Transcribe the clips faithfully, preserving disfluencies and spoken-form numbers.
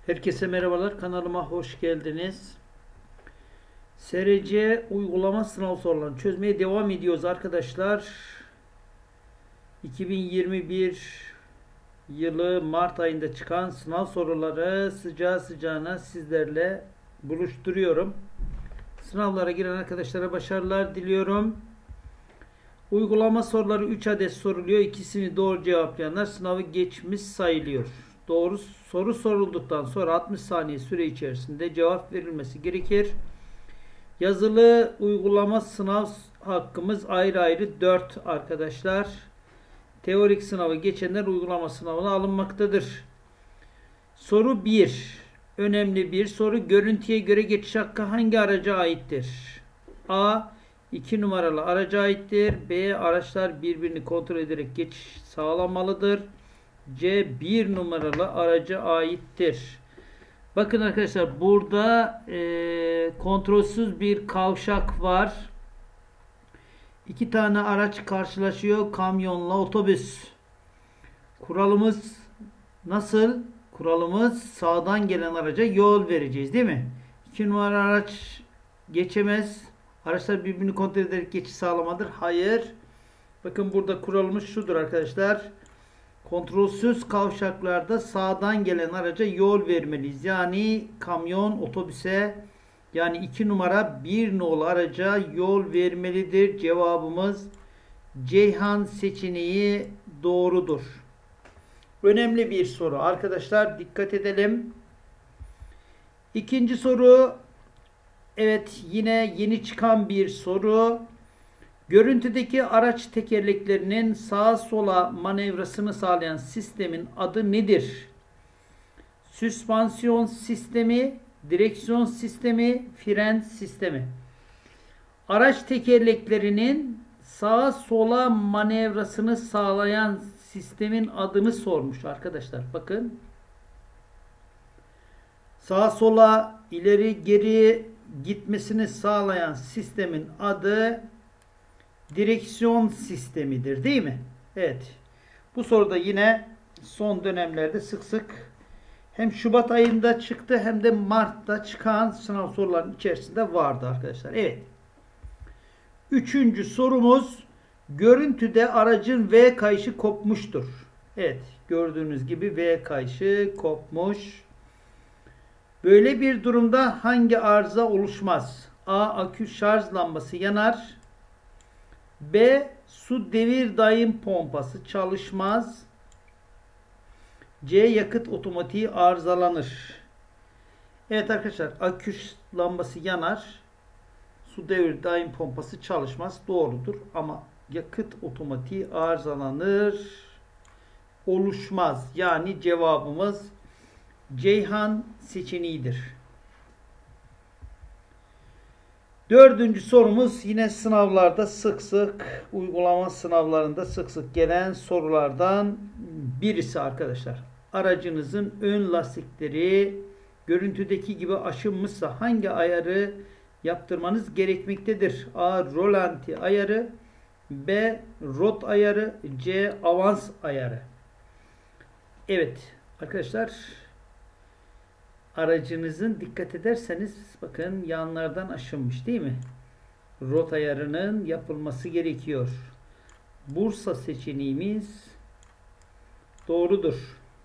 Herkese merhabalar. Kanalıma hoş geldiniz. S R C uygulama sınav sorularını çözmeye devam ediyoruz arkadaşlar. iki bin yirmi bir yılı Mart ayında çıkan sınav soruları sıcağı sıcağına sizlerle buluşturuyorum. Sınavlara giren arkadaşlara başarılar diliyorum. Uygulama soruları üç adet soruluyor. İkisini doğru cevaplayanlar sınavı geçmiş sayılıyor. Doğru soru sorulduktan sonra altmış saniye süre içerisinde cevap verilmesi gerekir. Yazılı uygulama sınav hakkımız ayrı ayrı dört arkadaşlar. Teorik sınavı geçenler uygulama sınavına alınmaktadır. Soru bir. Önemli bir soru. Görüntüye göre geçiş hakkı hangi araca aittir? A. iki numaralı araca aittir. B. Araçlar birbirini kontrol ederek geçiş sağlamalıdır. C. bir numaralı araca aittir. Bakın arkadaşlar burada e, kontrolsüz bir kavşak var. İki tane araç karşılaşıyor. Kamyonla otobüs. Kuralımız nasıl? Kuralımız sağdan gelen araca yol vereceğiz değil mi? iki numaralı araç geçemez. Araçlar birbirini kontrol ederek geçiş sağlamadır. Hayır. Bakın burada kuralımız şudur arkadaşlar. Kontrolsüz kavşaklarda sağdan gelen araca yol vermeliyiz. Yani kamyon otobüse yani iki numara bir nolu araca yol vermelidir. Cevabımız Ceyhan seçeneği doğrudur. Önemli bir soru. Arkadaşlar dikkat edelim. İkinci soru. Evet, yine yeni çıkan bir soru. Görüntüdeki araç tekerleklerinin sağa sola manevrasını sağlayan sistemin adı nedir? Süspansiyon sistemi, direksiyon sistemi, fren sistemi. Araç tekerleklerinin sağa sola manevrasını sağlayan sistemin adını sormuş arkadaşlar. Bakın. Sağa sola, ileri geri gitmesini sağlayan sistemin adı direksiyon sistemidir değil mi? Evet. Bu soruda yine son dönemlerde sık sık hem Şubat ayında çıktı hem de Mart'ta çıkan sınav sorularının içerisinde vardı arkadaşlar. Evet. Üçüncü sorumuz, görüntüde aracın V kayışı kopmuştur. Evet. Gördüğünüz gibi V kayışı kopmuş. Böyle bir durumda hangi arıza oluşmaz? A. Akü şarj lambası yanar. B. Su devir daim pompası çalışmaz. C. Yakıt otomatiği arızalanır. Evet arkadaşlar, akü lambası yanar. Su devir daim pompası çalışmaz. Doğrudur ama yakıt otomatiği arızalanır. Oluşmaz. Yani cevabımız Ceyhan seçeneğidir. Dördüncü sorumuz yine sınavlarda sık sık, uygulama sınavlarında sık sık gelen sorulardan birisi arkadaşlar. Aracınızın ön lastikleri görüntüdeki gibi aşınmışsa hangi ayarı yaptırmanız gerekmektedir? A. Rolanti ayarı, B. Rot ayarı, C. Avans ayarı. Evet arkadaşlar, aracınızın dikkat ederseniz bakın yanlardan aşınmış değil mi? Rot ayarının yapılması gerekiyor. Bursa seçeneğimiz doğrudur.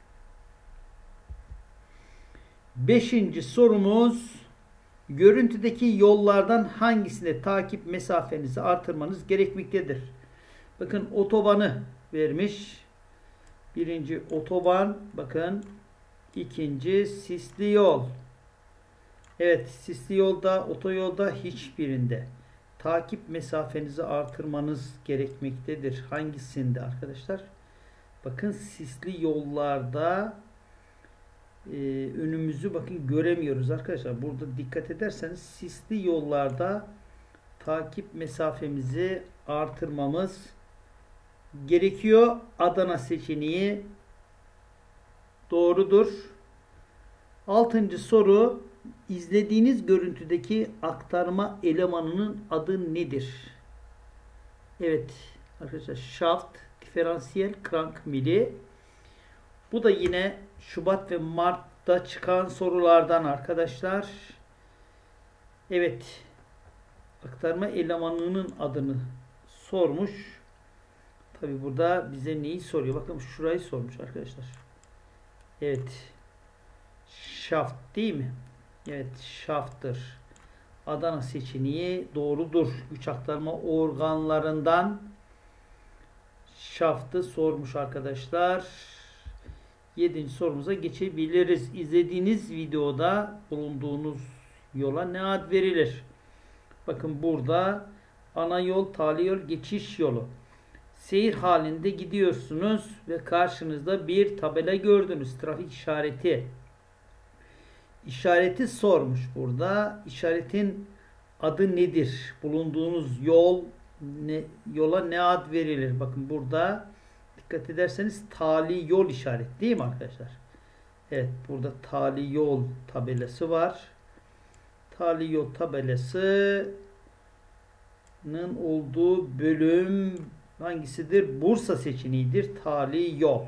Beşinci sorumuz, görüntüdeki yollardan hangisinde takip mesafenizi artırmanız gerekmektedir? Bakın otobanı vermiş. Birinci otoban, bakın. İkinci sisli yol. Evet, sisli yolda, otoyolda hiçbirinde. Takip mesafenizi artırmanız gerekmektedir. Hangisinde arkadaşlar? Bakın sisli yollarda e, önümüzü bakın göremiyoruz arkadaşlar. Burada dikkat ederseniz sisli yollarda takip mesafemizi artırmamız gerekiyor. Adana seçeneği doğrudur. Altıncı soru, izlediğiniz görüntüdeki aktarma elemanının adı nedir? Evet arkadaşlar, şaft, diferansiyel, krank mili. Bu da yine Şubat ve Mart da çıkan sorulardan arkadaşlar. Evet. Aktarma elemanının adını sormuş. Tabi burada bize neyi soruyor? Bakın şurayı sormuş arkadaşlar. Evet. Şaft değil mi? Evet. Şafttır. Adana seçeneği doğrudur. Güç aktarma organlarından şaftı sormuş arkadaşlar. Yedinci sorumuza geçebiliriz. İzlediğiniz videoda bulunduğunuz yola ne ad verilir? Bakın burada ana yol, tali yol, geçiş yolu. Seyir halinde gidiyorsunuz ve karşınızda bir tabela gördünüz. Trafik işareti. İşareti sormuş burada. İşaretin adı nedir? Bulunduğunuz yol ne, yola ne ad verilir? Bakın burada dikkat ederseniz tali yol işareti değil mi arkadaşlar? Evet, burada tali yol tabelası var. Tali yol tabelasının olduğu bölüm hangisidir? Bursa seçeneğidir. Tali yol.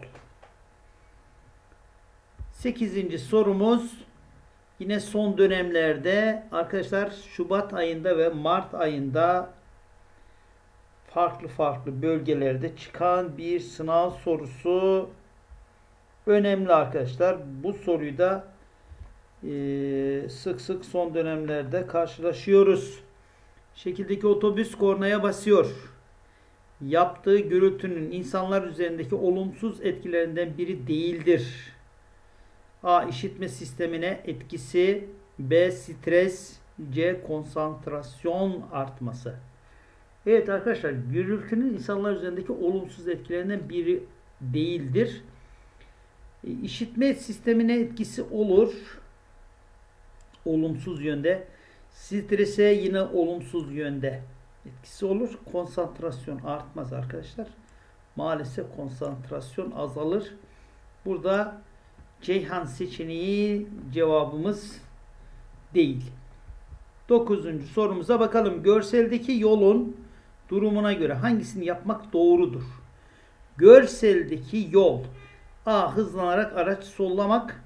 Sekizinci sorumuz yine son dönemlerde arkadaşlar Şubat ayında ve Mart ayında farklı farklı bölgelerde çıkan bir sınav sorusu. Önemli arkadaşlar. Bu soruyu da e, sık sık son dönemlerde karşılaşıyoruz. Şekildeki otobüs kornaya basıyor. Yaptığı gürültünün insanlar üzerindeki olumsuz etkilerinden biri değildir. A. İşitme sistemine etkisi. B. Stres. C. Konsantrasyon artması. Evet arkadaşlar, gürültünün insanlar üzerindeki olumsuz etkilerinden biri değildir. İşitme sistemine etkisi olur. Olumsuz yönde. Strese yine olumsuz yönde etkisi olur. Konsantrasyon artmaz arkadaşlar. Maalesef konsantrasyon azalır. Burada Ceyhan seçeneği cevabımız değil. Dokuzuncu sorumuza bakalım. Görseldeki yolun durumuna göre hangisini yapmak doğrudur? Görseldeki yol. A. Hızlanarak araç sollamak.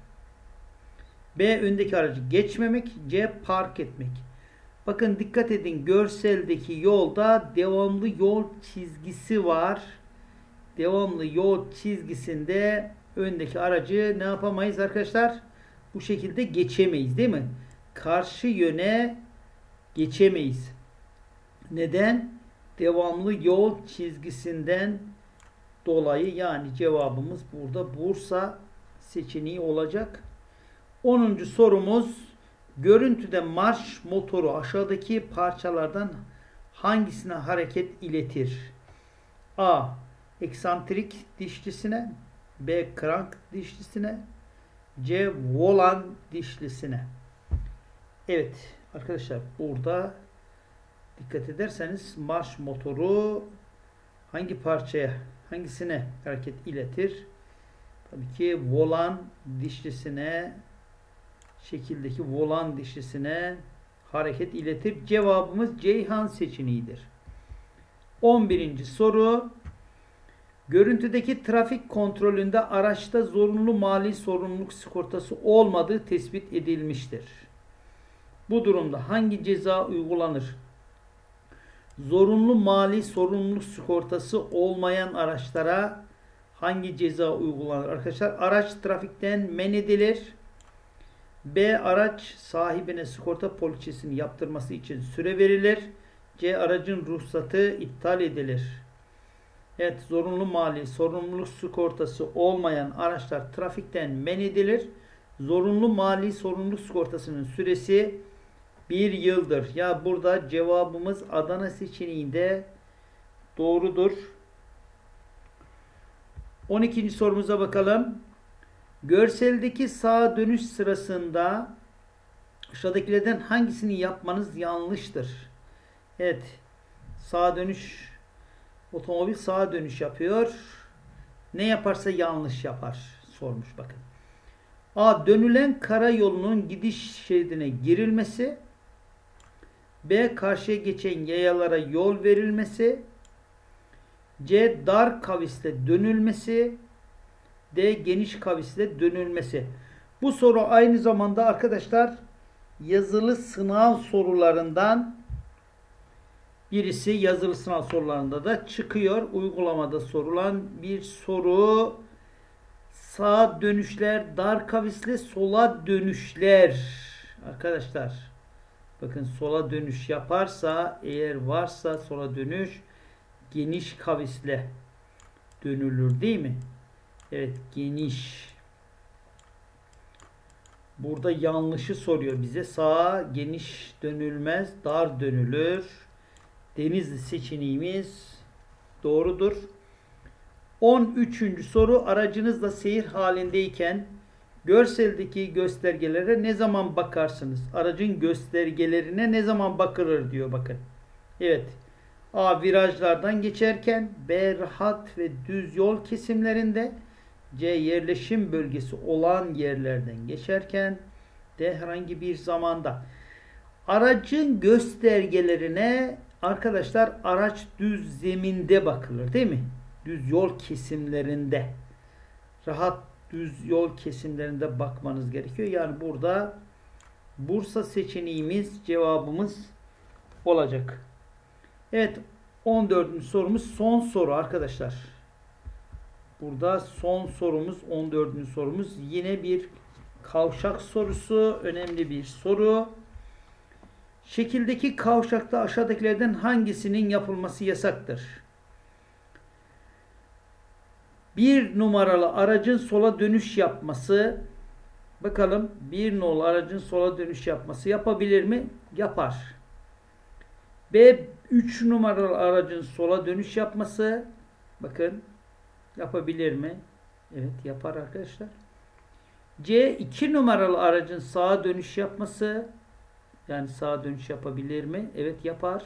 B. Öndeki aracı geçmemek. C. Park etmek. Bakın dikkat edin. Görseldeki yolda devamlı yol çizgisi var. Devamlı yol çizgisinde öndeki aracı ne yapamayız arkadaşlar? Bu şekilde geçemeyiz değil mi? Karşı yöne geçemeyiz. Neden? Devamlı yol çizgisinden dolayı, yani cevabımız burada Bursa seçeneği olacak. onuncu sorumuz, görüntüde marş motoru aşağıdaki parçalardan hangisine hareket iletir? A. Eksantrik dişlisine. B. Krank dişlisine. C. Volan dişlisine. Evet arkadaşlar, burada dikkat ederseniz marş motoru hangi parçaya, hangisine hareket iletir? Tabii ki volan dişlisine, şekildeki volan dişlisine hareket iletir. Cevabımız Ceyhan seçeneğidir. on birinci soru. Görüntüdeki trafik kontrolünde araçta zorunlu mali sorumluluk sigortası olmadığı tespit edilmiştir. Bu durumda hangi ceza uygulanır? Zorunlu mali sorumluluk sigortası olmayan araçlara hangi ceza uygulanır? Arkadaşlar, araç trafikten men edilir. B. Araç sahibine sigorta poliçesini yaptırması için süre verilir. C. Aracın ruhsatı iptal edilir. Evet, zorunlu mali sorumluluk sigortası olmayan araçlar trafikten men edilir. Zorunlu mali sorumluluk sigortasının süresi bir yıldır. Ya burada cevabımız Adana seçeneğinde doğrudur. on ikinci sorumuza bakalım. Görseldeki sağa dönüş sırasında aşağıdakilerden hangisini yapmanız yanlıştır? Evet, sağa dönüş, otomobil sağa dönüş yapıyor. Ne yaparsa yanlış yapar sormuş bakın. A. Dönülen karayolunun gidiş şeridine girilmesi. B. Karşıya geçen yayalara yol verilmesi. C. Dar kavisle dönülmesi. D. Geniş kavisle dönülmesi. Bu soru aynı zamanda arkadaşlar yazılı sınav sorularından birisi. Yazılı sınav sorularında da çıkıyor. Uygulamada sorulan bir soru. Sağa dönüşler, dar kavisli sola dönüşler. Arkadaşlar bakın, sola dönüş yaparsa, eğer varsa sola dönüş, geniş kavisle dönülür değil mi? Evet, geniş. Burada yanlışı soruyor bize. Sağa geniş dönülmez, dar dönülür. Denizli seçeneğimiz doğrudur. on üçüncü soru. Aracınızla seyir halindeyken görseldeki göstergelere ne zaman bakarsınız? Aracın göstergelerine ne zaman bakılır diyor bakın. Evet. A. Virajlardan geçerken. B. Rahat ve düz yol kesimlerinde. C. Yerleşim bölgesi olan yerlerden geçerken. D. Herhangi bir zamanda. Aracın göstergelerine arkadaşlar araç düz zeminde bakılır değil mi? Düz yol kesimlerinde. Rahat düz yol kesimlerinde bakmanız gerekiyor. Yani burada Bursa seçeneğimiz cevabımız olacak. Evet, on dördüncü sorumuz son soru arkadaşlar. Burada son sorumuz, on dördüncü sorumuz yine bir kavşak sorusu. Önemli bir soru. Şekildeki kavşakta aşağıdakilerden hangisinin yapılması yasaktır? Bir numaralı aracın sola dönüş yapması. Bakalım, bir nolu aracın sola dönüş yapması yapabilir mi? Yapar. B. üç numaralı aracın sola dönüş yapması. Bakın, yapabilir mi? Evet, yapar arkadaşlar. C. iki numaralı aracın sağa dönüş yapması. Yani sağa dönüş yapabilir mi? Evet, yapar.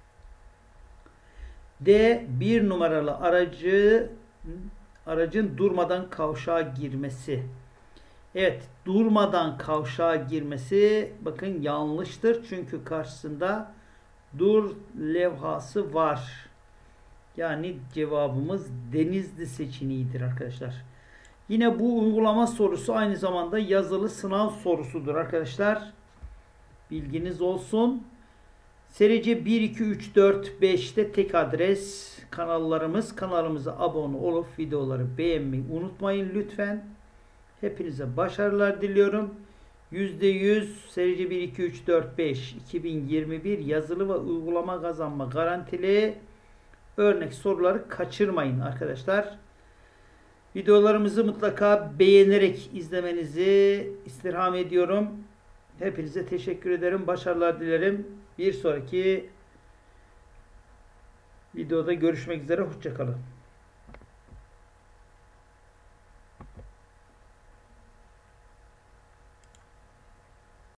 D. bir numaralı aracı aracın durmadan kavşağa girmesi. Evet, durmadan kavşağa girmesi bakın yanlıştır. Çünkü karşısında dur levhası var. Yani cevabımız Denizli seçeneğidir arkadaşlar. Yine bu uygulama sorusu aynı zamanda yazılı sınav sorusudur arkadaşlar. Bilginiz olsun. Serice bir, iki, üç, dört, beşte tek adres kanallarımız. Kanalımıza abone olup videoları beğenmeyi unutmayın lütfen. Hepinize başarılar diliyorum. yüzde yüz Serice bir, iki, üç, dört, beş iki bin yirmi bir yazılı ve uygulama kazanma garantili örnek soruları kaçırmayın arkadaşlar. Videolarımızı mutlaka beğenerek izlemenizi istirham ediyorum. Hepinize teşekkür ederim. Başarılar dilerim. Bir sonraki videoda görüşmek üzere. Hoşça kalın.